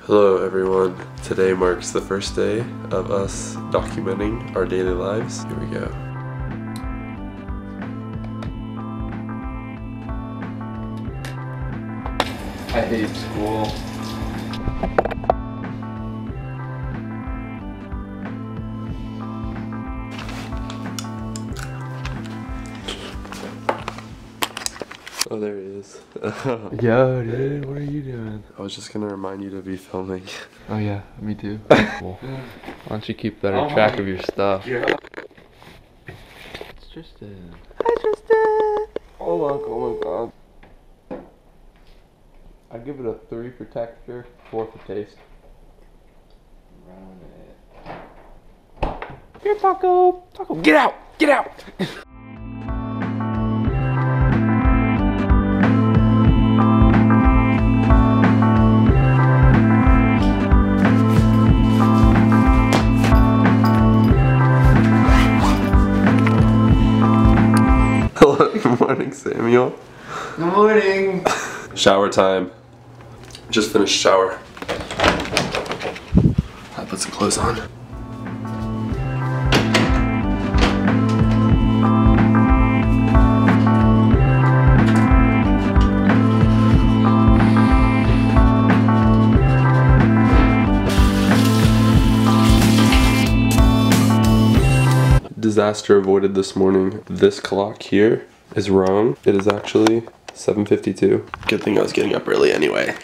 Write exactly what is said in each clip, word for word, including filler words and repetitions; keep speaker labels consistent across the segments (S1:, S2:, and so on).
S1: Hello everyone. Today marks the first day of us documenting our daily lives. Here we go.
S2: I hate school.
S1: Oh, there he is.
S2: Yo, dude, what are you doing?
S1: I was just gonna remind you to be filming.
S2: Oh yeah, me too. Cool. Why don't you keep better oh track of your stuff?
S1: Yeah.
S2: It's Tristan.
S1: Hi Tristan! Oh my, oh my god.
S2: I'd give it a three for texture, four for taste. Run it. Here, Taco! Taco, get out! Get out!
S1: Hello, good morning, Samuel.
S2: Good morning!
S1: Shower time. Just finished shower. I put some clothes on. Disaster avoided this morning. This clock here is wrong. It is actually seven fifty-two. Good thing I was getting up early anyway.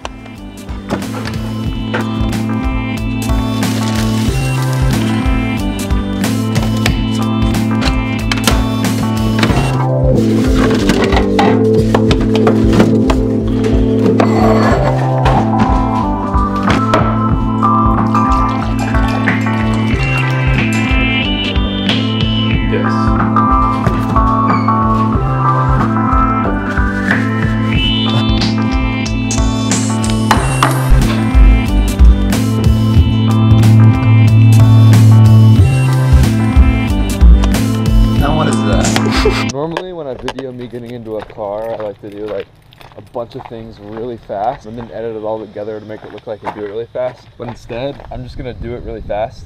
S2: Normally when I video me getting into a car, I like to do like a bunch of things really fast and then edit it all together to make it look like I do it really fast. But instead, I'm just gonna do it really fast.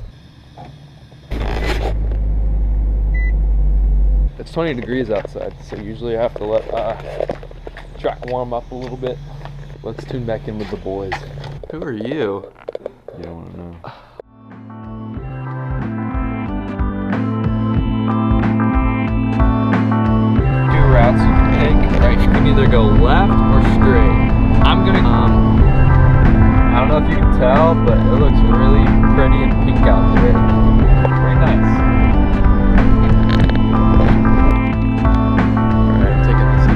S2: It's twenty degrees outside, so usually I have to let uh, track warm up a little bit. Let's tune back in with the boys.
S1: Who are you?
S2: You don't wanna know. Routes you can take, right? You can either go left or straight. I'm gonna, um, I don't know if you can tell, but it looks really pretty and pink out today. Very nice. Alright, I'm taking this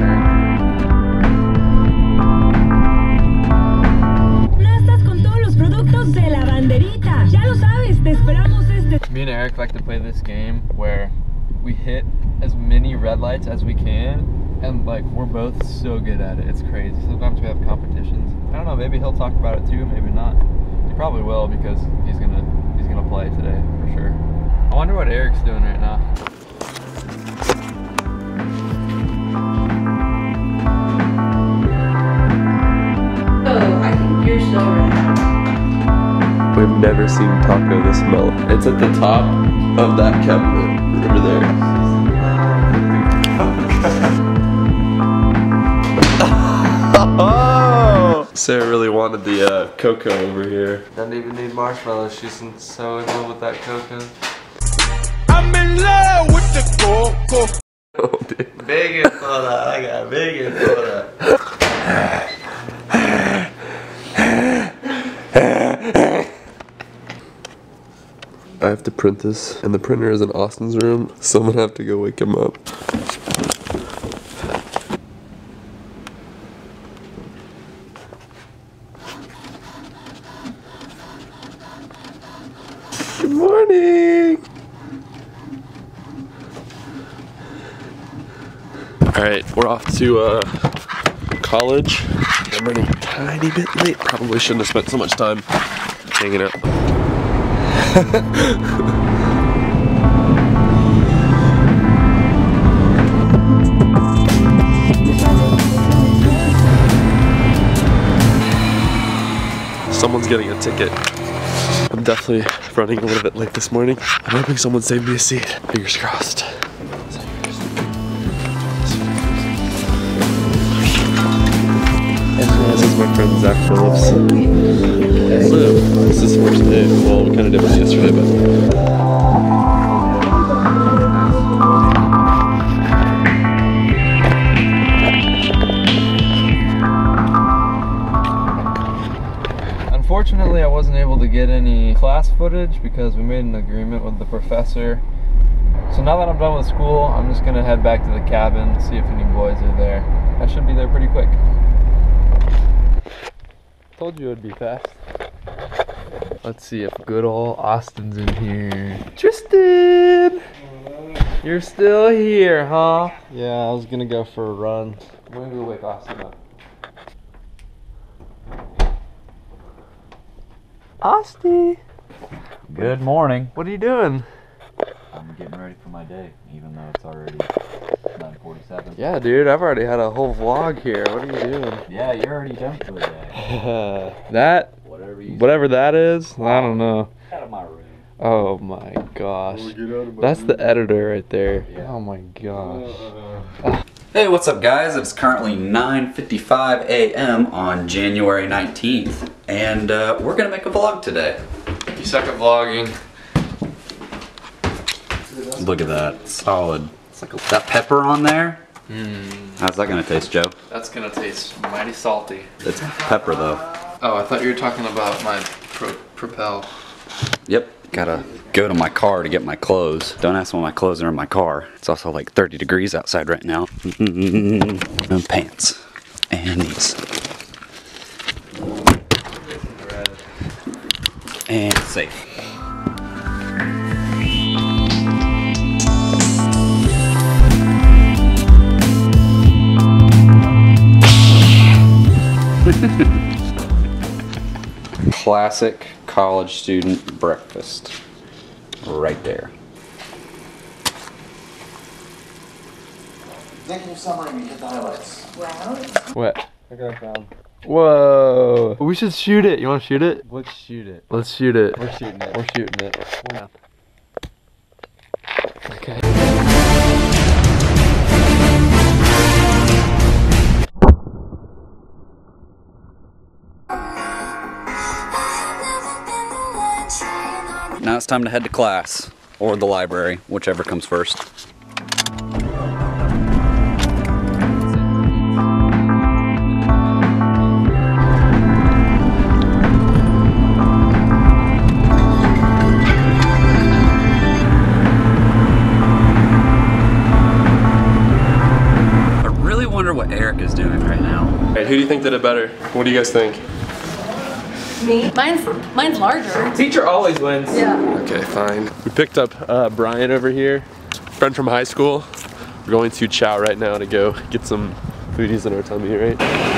S2: turn.
S3: Plazas con todos los productos de la banderita. Ya lo sabes, te esperamos este.
S2: Me and Eric like to play this game where we hit as many red lights as we can, and like we're both so good at it. It's crazy. Sometimes we have competitions. I don't know, maybe he'll talk about it too, maybe not. He probably will because he's gonna he's gonna play today for sure. I wonder what Eric's doing right now.
S4: Oh, I think you're so right.
S1: We've never seen taco this mellow. It's at the top of that cabinet over there. Oh! Sarah really wanted the uh, cocoa over here.
S2: Doesn't even need marshmallows. She's so in love with that cocoa.
S5: I'm in love with the cocoa.
S1: Oh, dude.
S2: Big for that. I got big for that.
S1: I have to print this, and the printer is in Austin's room, so I'm gonna have to go wake him up. Good morning! Alright, we're off to uh, college. I'm running a tiny bit late. Probably shouldn't have spent so much time hanging out. someone's getting a ticket. I'm definitely running a little bit late this morning. I'm hoping someone saved me a seat. Fingers crossed. This is my friend Zach Phillips. Hello. This is the first day. Well, we kind of did this yesterday, but.
S2: Unfortunately, I wasn't able to get any class footage because we made an agreement with the professor. So now that I'm done with school, I'm just gonna head back to the cabin, see if any boys are there. I should be there pretty quick. Told you it'd be fast. Let's see if good old Austin's in here. Tristan! You're still here, huh? Yeah, I was gonna go for a run. I'm gonna go wake Austin up. Austin!
S6: Good morning.
S2: What are you doing?
S6: I'm getting ready for my day, even though it's already nine forty-seven.
S2: Yeah, dude, I've already had a whole vlog here. What are you doing?
S6: Yeah, you're already done for the day.
S2: that,
S6: Whatever you
S2: whatever that is, I don't know.
S6: Get out of my room.
S2: Oh my gosh. That's the editor right there.
S6: Yeah.
S2: Oh my gosh.
S7: Hey, what's up guys? It's currently nine fifty-five a m on January nineteenth, and uh, we're gonna make a vlog today.
S2: You suck at vlogging.
S7: Look at that, solid. It's like a, that pepper on there.
S2: Mm.
S7: How's that gonna taste, Joe?
S2: That's gonna taste mighty salty.
S7: It's pepper though.
S2: Oh, I thought you were talking about my pro propel.
S7: Yep, gotta go to my car to get my clothes. Don't ask why my clothes are in my car. It's also like thirty degrees outside right now. And pants. And these. And safe. Classic college student breakfast. Right there.
S8: Executive summary, we hit the highlights.
S2: What? I got found. Whoa. We should shoot it. You want to shoot it?
S6: Let's shoot it.
S2: Let's shoot it.
S6: We're shooting it.
S2: We're shooting it. Yeah. Okay.
S7: Now it's time to head to class, or the library, whichever comes first. I really wonder what Eric is doing right now.
S1: Alright, who do you think did it better? What do you guys think?
S9: Me? Mine's mine's larger.
S2: Teacher always wins.
S9: Yeah.
S1: Okay, fine. We picked up uh, Brian over here, friend from high school. We're going to Chow right now to go get some foodies in our tummy, right?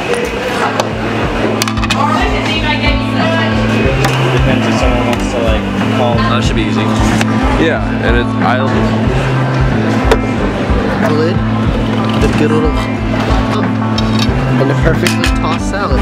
S6: Depends if someone wants to like call.
S7: Oh, that should be easy.
S1: Yeah, and it's I'll.
S8: The lid, the good little, oh, and a perfectly tossed salad.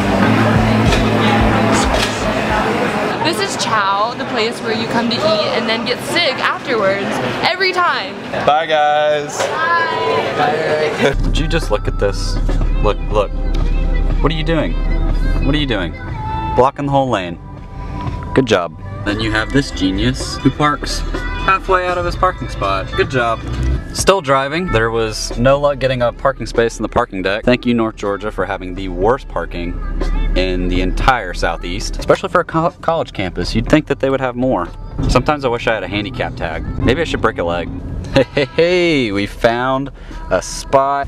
S9: This is Chow, the place where you come to eat and then get sick afterwards. Every time.
S1: Bye, guys.
S9: Bye.
S7: Would you just look at this? Look, look. What are you doing? What are you doing? Blocking the whole lane. Good job. Then you have this genius who parks halfway out of his parking spot. Good job. Still driving. There was no luck getting a parking space in the parking deck. Thank you, North Georgia, for having the worst parking in the entire Southeast, especially for a co college campus. You'd think that they would have more. Sometimes I wish I had a handicap tag. Maybe I should break a leg. Hey, hey, hey, we found a spot.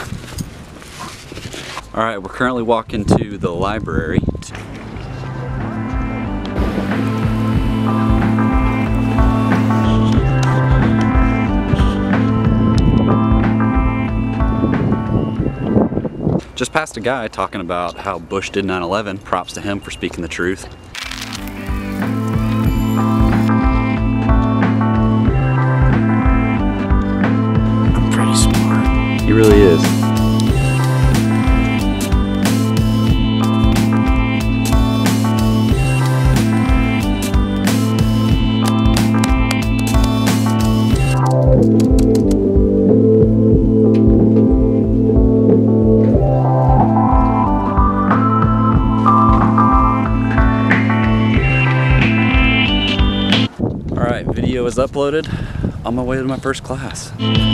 S7: All right, we're currently walking to the library. Just passed a guy talking about how Bush did nine eleven. Props to him for speaking the truth. I'm pretty smart. He really is. uploaded. On my way to my first class.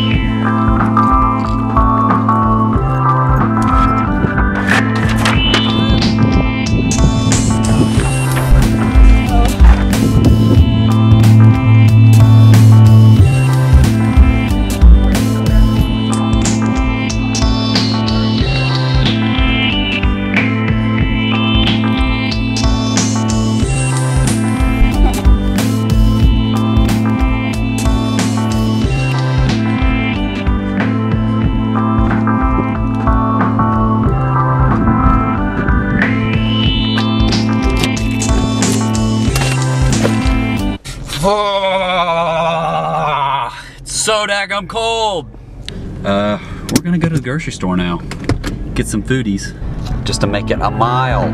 S7: It's so daggum cold. Uh, we're gonna go to the grocery store now. Get some foodies, just to make it a mile.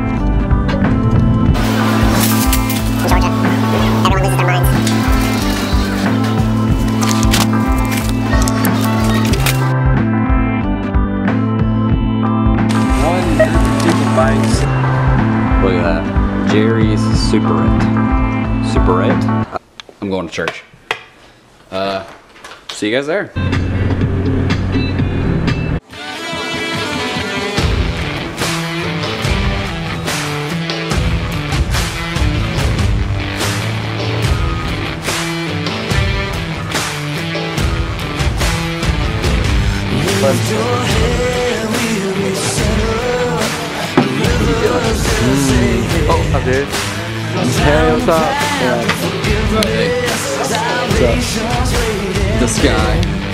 S10: Georgia, everyone loses their minds.
S2: One group of people buying.
S7: Look at that, Jerry's Superette. Superette? I'm going to church. Uh, see you guys there.
S2: Oh, up dude. Hey, what's up? Yeah. What's up?
S7: This guy.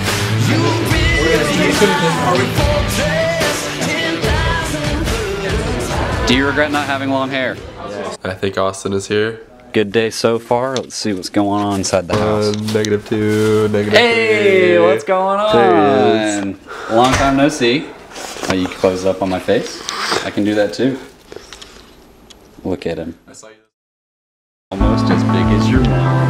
S7: Do you regret not having long hair?
S1: I think Austin is here.
S7: Good day so far. Let's see what's going on inside the house.
S1: One, negative two, negative
S7: Hey,
S1: three.
S7: what's going
S1: There
S7: on? Long time no see. Oh, you can close it up on my face? I can do that too. Look at him.
S1: I saw you.
S7: Almost as big as your mom.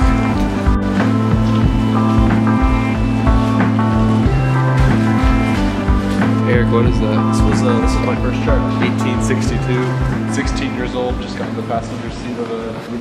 S2: Eric, what is that?
S1: This was uh, this is my first chart. eighteen sixty-two. sixteen years old. Just got in the passenger seat of a